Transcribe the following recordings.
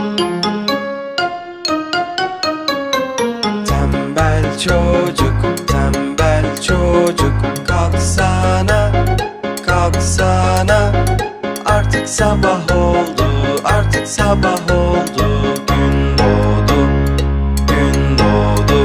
Tembel çocuk, tembel çocuk, kalksana, kalksana. Artık sabah oldu, artık sabah oldu. Gün doğdu, gün doğdu.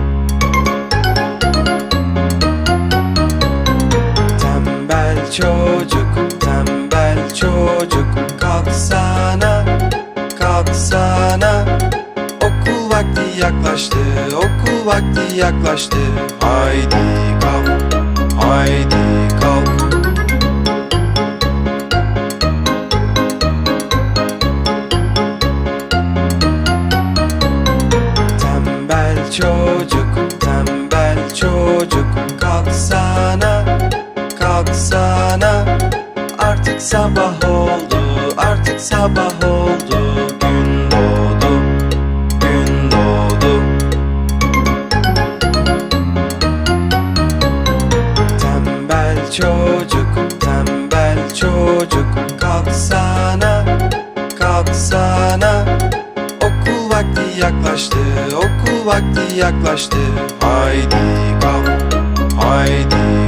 Tembel çocuk, tembel çocuk, kalksana, kalksana. Okul vakti yaklaştı, okul vakti yaklaştı. Haydi kalk, haydi kalk. Tembel çocuk, tembel çocuk, kalksana, kalksana. Artık sabah oldu, artık sabah oldu. Gün doğdu, gün doğdu. Tembel çocuk, tembel çocuk, kalksana, kalksana. Okul vakti yaklaştı, okul vakti yaklaştı. Haydi kalk, haydi